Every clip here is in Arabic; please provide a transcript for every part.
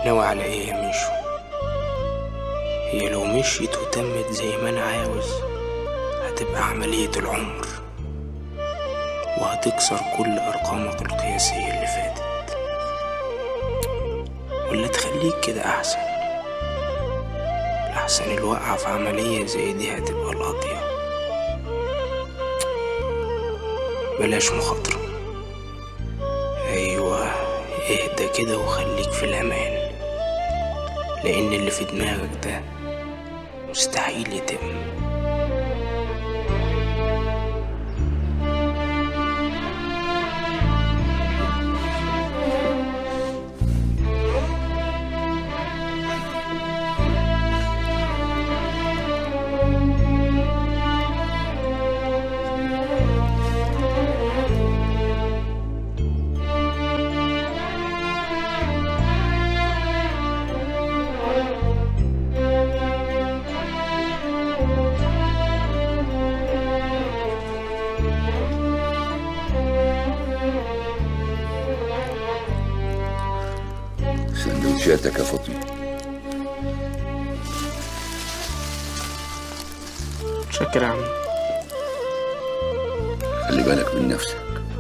ناوي على ايه يا ميشو؟ هي لو مشيت وتمت زي ما انا عاوز هتبقى عملية العمر، وهتكسر كل ارقامك القياسية اللي فاتت، ولا تخليك كده احسن؟ الاحسن الوقعة في عملية زي دي هتبقى القاضية. بلاش مخاطرة، ايوه اهدى كده وخليك في الامان، لان اللي في دماغك ده مستحيل يتم. سندوتشاتك يا فاطمة. شكرا يا عم. خلي بالك من نفسك.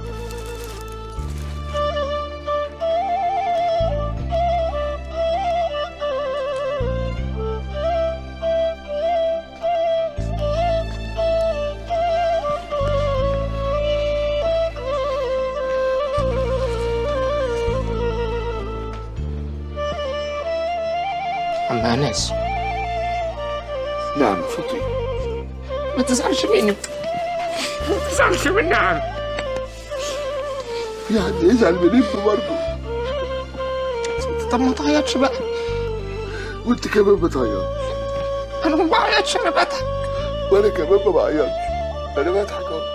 عم أنس. نعم فاطمة. ما تزعلش مني، ما تزعلش مني يا عم. في حد يزعل من ابنه برضه؟ طب ما تعيطش بقى. وانت كمان بتعيط. انا ما بعيطش، انا بضحك. وانا كمان ما بعيطش، انا بضحك اهو.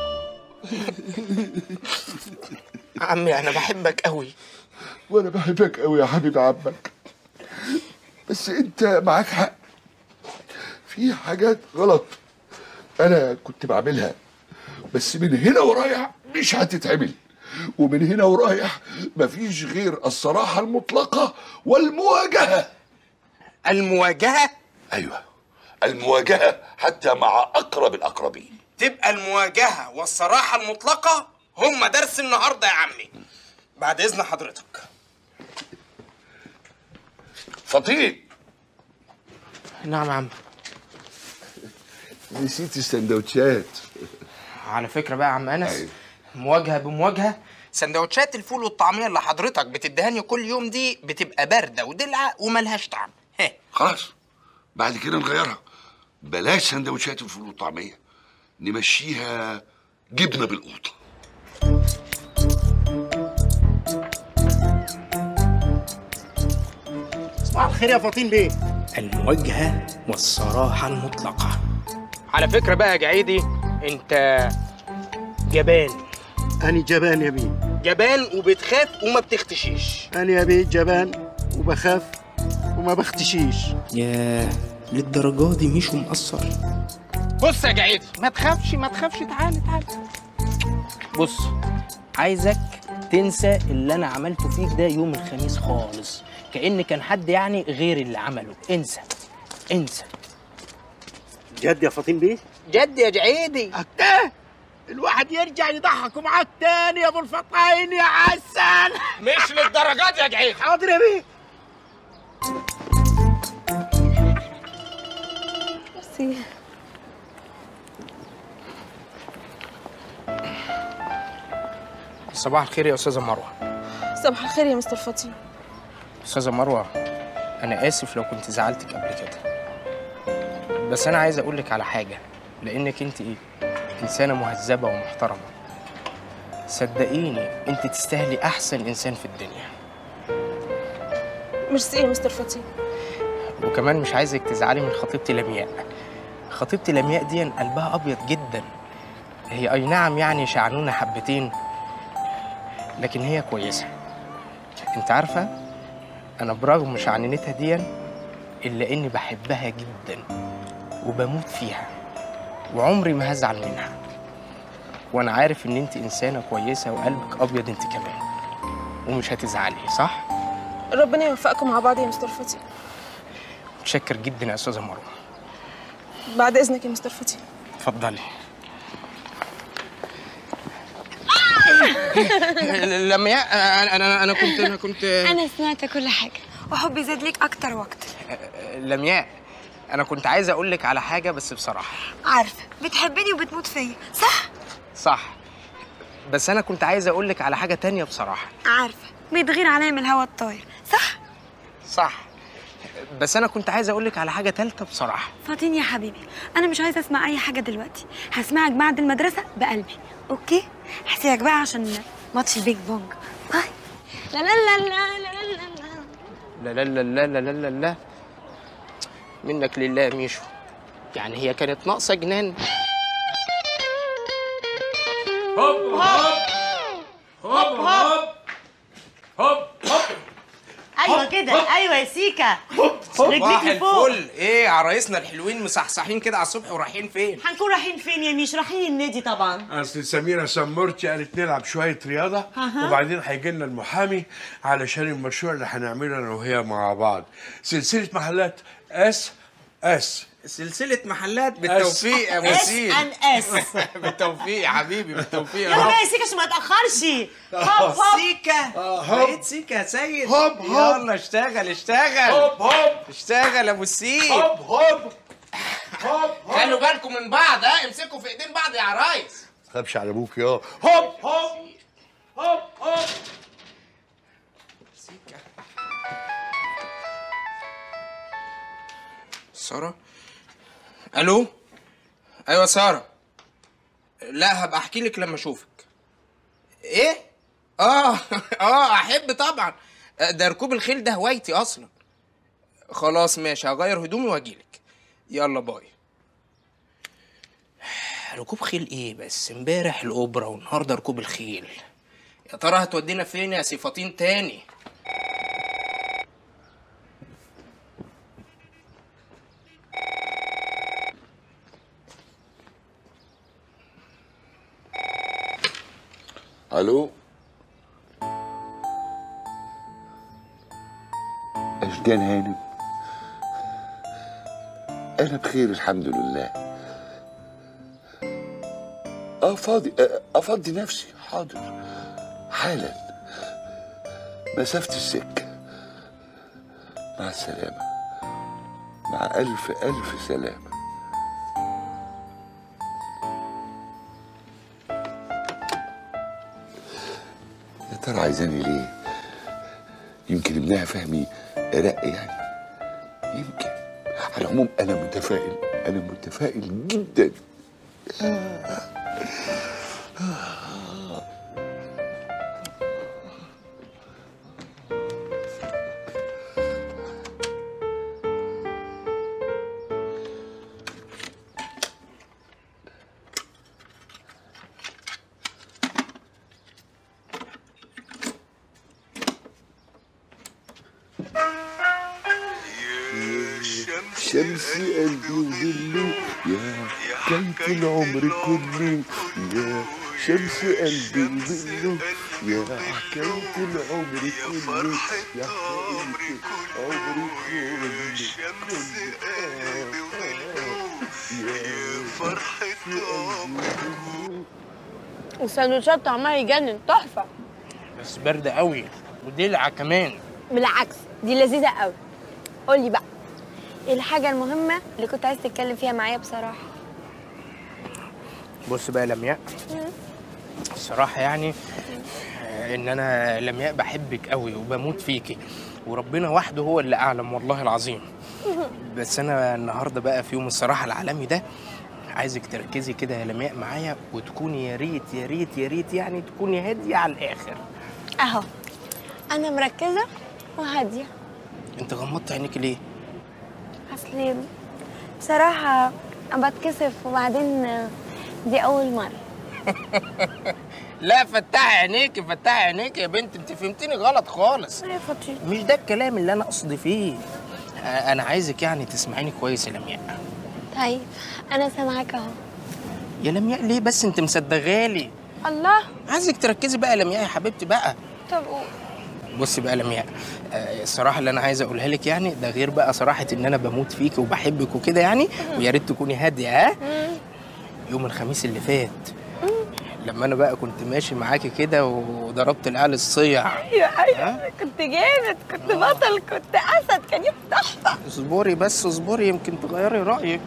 عمي انا بحبك قوي. وانا بحبك قوي يا حبيب عمك، بس انت معاك حق، في حاجات غلط انا كنت بعملها، بس من هنا ورايح مش هتتعمل، ومن هنا ورايح مفيش غير الصراحة المطلقة والمواجهة. المواجهة؟ ايوه المواجهة، حتى مع اقرب الاقربين. تبقى المواجهة والصراحة المطلقة هم درس النهاردة يا عمي. بعد إذن حضرتك. فطين. نعم يا عم. نسيت السندوتشات. على فكرة بقى يا عم أنس، أيوة. مواجهة بمواجهة، سندوتشات الفول والطعمية اللي حضرتك بتدهاني كل يوم دي بتبقى باردة ودلعة وملهاش طعم. خلاص بعد كده نغيرها، بلاش سندوتشات الفول والطعمية، نمشيها جبنة بالقوطة. صباح الخير يا فطين بيه. المواجهة والصراحة المطلقة. على فكرة بقى يا جعيدي، أنت جبان. أنا جبان يا بيه. جبان وبتخاف وما بتختشيش. أنا يا بيه جبان وبخاف وما بختشيش. ياه للدرجة دي مش مقصر. بص يا جعيدي، ما تخافش ما تخافش، تعالى تعالى. بص، عايزك تنسى اللي أنا عملته فيك ده يوم الخميس خالص، كأن كان حد يعني غير اللي عمله. انسى انسى. جد يا فطين بيه؟ جد يا جعيدي. أكتاه الواحد يرجع يضحك معاك تاني يا ابو الفطاين يا عسل. مش للدرجات يا جعيدي. حاضر يا بيه. ميرسي. صباح الخير يا أستاذة مروة. صباح الخير يا مستر فطين. أستاذة مروة، أنا آسف لو كنت زعلتك قبل كده، بس أنا عايز أقولك على حاجة، لأنك أنت إنسانة مهذبة ومحترمة. صدقيني أنت تستاهلي أحسن إنسان في الدنيا. ميرسي يا مستر فطين. وكمان مش عايزك تزعلي من خطيبتي لمياء. خطيبتي لمياء دي قلبها أبيض جدا. هي أي نعم يعني شعنونة حبتين، لكن هي كويسة. أنت عارفة أنا برغم شعننتها دي إلا إني بحبها جدا وبموت فيها، وعمري ما هزعل منها. وأنا عارف إن أنت إنسانة كويسة وقلبك أبيض أنت كمان، ومش هتزعلي صح؟ ربنا يوفقكم مع بعض يا مستر فطين. متشكر جدا يا استاذه مروه. بعد اذنك يا مستر فطين. اتفضلي. لما انا كنت أنا سمعت كل حاجة وحبي زاد ليك أكتر وأكتر. لمياء، انا كنت عايز اقول لك على حاجه بس بصراحه. عارفة بتحبني وبتموت فيا صح؟ صح، بس انا كنت عايز اقول لك على حاجه تانية بصراحه. عارفة بيتغير عليا من الهوا الطاير صح؟ صح، بس انا كنت عايز اقول لك على حاجه تالتة بصراحه. فاطين يا حبيبي، أنا مش عايزة أسمع أي حاجة دلوقتي، هسمعك بعد المدرسة بقلبي، أوكي؟ هسيبك بقى عشان ماتش البيج بونج. باي. لا لا لا لا لا لا لا لا لا لا لا لا لا، منك لله يا ميشو، يعني هي كانت ناقصه جنان. هوب هوب هوب هوب هوب هوب. ايوه كده، ايوه يا سيكا. صباح رجليك لفوق. الفل. ايه عرايسنا الحلوين مصحصحين كده على الصبح ورايحين فين؟ هنكون رايحين فين يا ميش؟ رايحين النادي طبعا. اصل سميره سمرتي قالت نلعب شويه رياضه وبعدين هيجي لنا المحامي علشان المشروع اللي هنعمله انا وهي مع بعض، سلسله محلات اس. سلسله محلات بالتوفيق يا مسير. اس بالتوفيق يا حبيبي، بالتوفيق يا يلا رب. بقى يا سيكا عشان ما تاخرش. هوب هوب سيكا، بقيت سيكا يا سيد. هوب هوب. يلا اشتغل اشتغل. هوب هوب اشتغل يا ابو السيد. هوب هوب هوب. خلوا بالكم من بعض، ها، امسكوا في ايدين بعض يا عرايس. ما تخافش على ابوك يا هوب هوب هوب هوب. سيكا. سارة؟ الو؟ ايوه سارة. لا هبقى احكي لك لما اشوفك. ايه؟ احب طبعا. ده ركوب الخيل ده هوايتي اصلا. خلاص ماشي، هغير هدومي واجيلك. يلا باي. ركوب خيل ايه بس؟ امبارح الاوبرا والنهارده ركوب الخيل. يا ترى هتودينا فين يا سي فطين تاني؟ الو. اشجان هانم، انا بخير الحمد لله. فاضي، افضي نفسي. حاضر حالا، مسافة السكة. مع السلامة، مع ألف ألف سلامة. يا ترى عايزاني ليه؟ يمكن ابنها فهمي رق يعني، يمكن. على العموم أنا متفائل، أنا متفائل جدا. شمس قلبي وظله يا حكاية العمر كله، يا شمس قلبي وظله يا حكاية العمر كله، يا حكاية العمر كله، شمس قلبي وظله يا فرحة عمري. السندوتشات طعمها يجنن، تحفه. بس باردة قوي ودلعة كمان. بالعكس دي لذيذه قوي. قولي بقى ايه الحاجه المهمه اللي كنت عايز تتكلم فيها معايا بصراحه؟ بص بقى يا لمياء، الصراحة يعني إن أنا لمياء بحبك قوي وبموت فيكي، وربنا وحده هو اللي أعلم والله العظيم. بس أنا النهاردة بقى في يوم الصراحة العالمي ده عايزك تركزي كده يا لمياء معايا، وتكوني يا ريت يا ريت يا ريت يعني تكوني هادية على الآخر. اهو انا مركزه وهاديه. أنت غمضت عينيكي ليه؟ اصلي بصراحه انا بتكسف، وبعدين دي اول مره. لا فتحي عينيكي فتحي عينيكي يا بنت، انت فهمتني غلط خالص. يا فطين مش ده الكلام اللي انا قصدي فيه. انا عايزك يعني تسمعيني كويس يا لمياء. طيب انا سامعاك اهو. يا لمياء ليه بس انت مصدغالي؟ الله. عايزك تركزي بقى يا لمياء يا حبيبتي بقى. طب قول. بصي بقى لمياء، الصراحه اللي انا عايز اقولها لك يعني ده غير بقى صراحه ان انا بموت فيك وبحبك وكده يعني، ويا ريت تكوني هاديه. ها يوم الخميس اللي فات لما انا بقى كنت ماشي معاكي كده وضربت العيال الصيع. ايوه كنت جامد، كنت بطل، كنت اسد، كان يوم تحفه. اصبري بس اصبري يمكن تغيري رايك.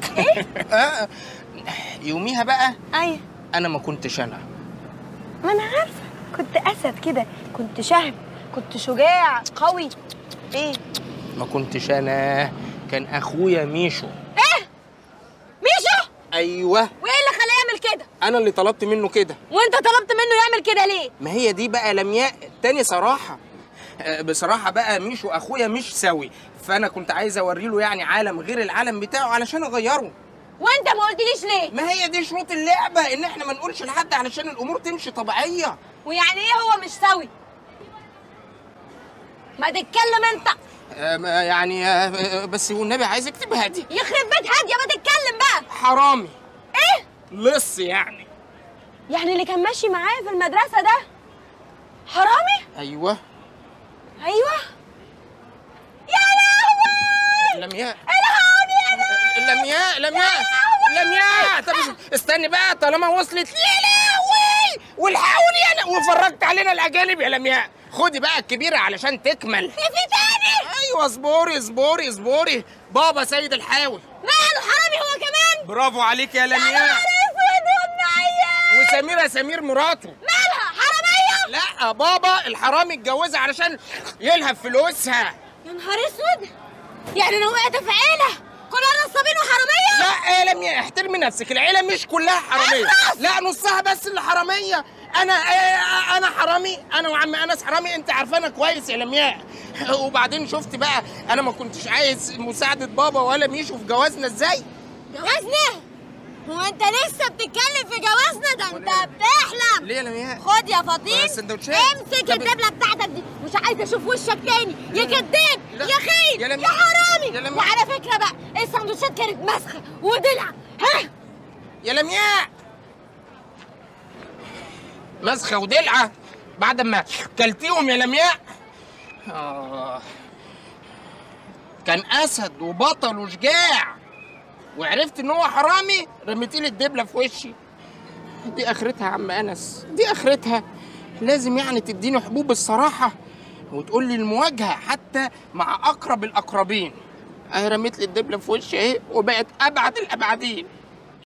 يوميها بقى ايوه انا ما كنتش انا. ما انا عارفه، كنت اسد كده، كنت شهم، كنت شجاع قوي. ايه؟ ما كنتش انا، كان اخويا ميشو. ايه؟ ميشو؟ ايوه. وايه اللي خلاه يعمل كده؟ انا اللي طلبت منه كده. وانت طلبت منه يعمل كده ليه؟ ما هي دي بقى لمياء تاني صراحه. بصراحه بقى ميشو اخويا مش سوي، فانا كنت عايز اوري له يعني عالم غير العالم بتاعه علشان اغيره. وانت ما قلتليش ليه؟ ما هي دي شروط اللعبه، ان احنا ما نقولش لحد علشان الامور تمشي طبيعيه. ويعني ايه هو مش سوي؟ ما تتكلم انت. يعني بس والنبي عايزك تبقى هادي. يخرب بيت هاديه، ما تتكلم بقى. حرامي. ايه؟ لص يعني. يعني اللي كان ماشي معايا في المدرسه ده حرامي؟ ايوه. ايوه. يا لهوي. لمياء. الحقوني لمياء طب استني بقى طالما وصلت. يا لهوي والحقوني انا وفرجت علينا الاجانب يا لمياء. خدي بقى الكبيره علشان تكمل. في تاني؟ ايوه اصبري. بابا سيد الحاوي. ماله حرامي هو كمان؟ برافو عليك يا لمياء. وسمير مراته. مالها حراميه؟ لا بابا الحرامي اتجوزها علشان يلهب فلوسها. يا نهار اسود، يعني انا وقعت في عيله كلها نصابين وحراميه؟ لا يا لمياء احترمي نفسك، العيله مش كلها حراميه. لا نصها بس اللي حراميه. انا حرامي، انا وعم انس حرامي، انت عارفانا كويس يا لمياء. وبعدين شفت بقى انا ما كنتش عايز مساعده بابا ولا ميشو في جوازنا ازاي. جوازنا؟ هو انت لسه بتتكلم في جوازنا؟ ده انت بتحلم. ليه يا لمياء؟ خد يا فطين السندوتشات. امسك الدبله بتاعتك دي، مش عايزه اشوف وشك تاني يا كداب يا خاين يا يا حرامي. يا لمياء. وعلى فكره بقى السندوتشات كانت مسخه ودلع. ها يا لمياء مسخه ودلعه بعد ما كلتيهم يا لمياء. كان اسد وبطل وشجاع، وعرفت ان هو حرامي رميتيلي الدبله في وشي. دي اخرتها يا عم انس، دي اخرتها. لازم يعني تديني حبوب الصراحه وتقول لي المواجهه حتى مع اقرب الاقربين. اهي رميت لي الدبله في وشي اهي وبقت ابعد الابعدين.